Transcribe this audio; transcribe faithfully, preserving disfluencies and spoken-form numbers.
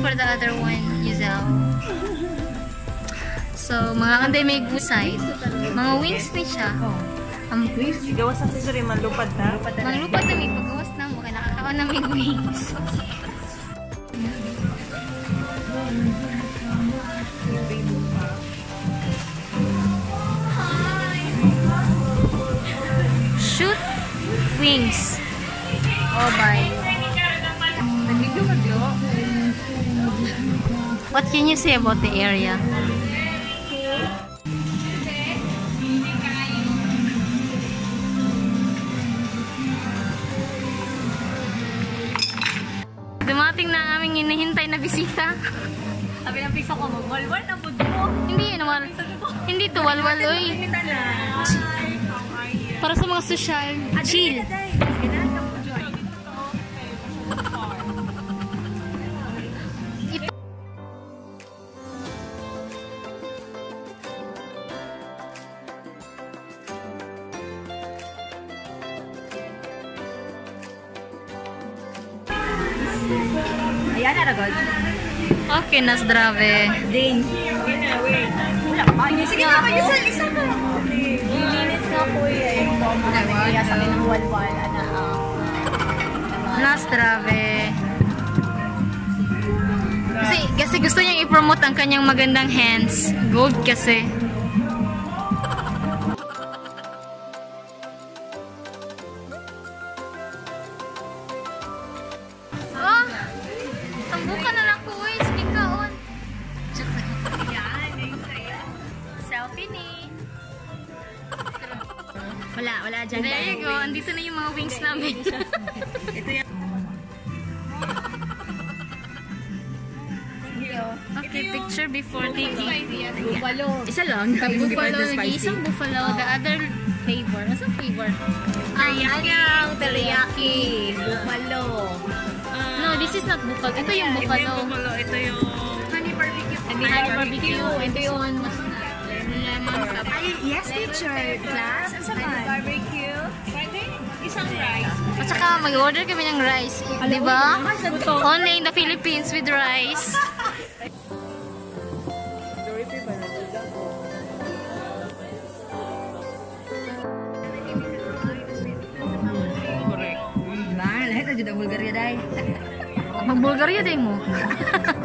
for the other one, Giselle. So, mga kanday may gusay. Mga wings ni siya. Um, Wings, gawas sa sisuri, manlupad na. Manglupad na may paggawas na mo. Kaya nakakaon na may wings. Shoot wings. Oh, bye. What can you say about the area? Dumating na ang aming hinihintay na bisita. Sabi ng piso ko, mag-walwal na food mo. Hindi, ano, wal, hindi to walwal, oy. Para sa mga social, chill. Ayan na, Ragod. Okay, na zdrave. Ding. Sige nga po. Isa mo. Linis nga po eh. Kaya sabi ng walwal. Na zdrave. Kasi, kasi gusto niyang i-promote ang kanyang magandang hands. Gold kasi. Bukan na lang ko, eh. Sige ka, on. Yan, ayun sa'yo. Selfie ni. Wala, wala dyan. There you go. Andito na yung mga wings namin. Ito yan. Okay, picture before taking. Buffalo. Isa lang. Buffalo, nag-iisang buffalo. The other flavor. What's the flavor? Anyang teriyaki. Buffalo. No, this is not buffalo. Ito yung buffalo. Ito yung honey barbecue. Honey barbecue. Ito yung lemon cup. Ay, yes, teacher. Class? Ang saman? Barbecue. Pwede? Isang rice. At saka mag-order kami ng rice. Diba? Only in the Philippines with rice. Nah, lahat na jud ang Bulgaria day. Mag-Bulgaria day mo.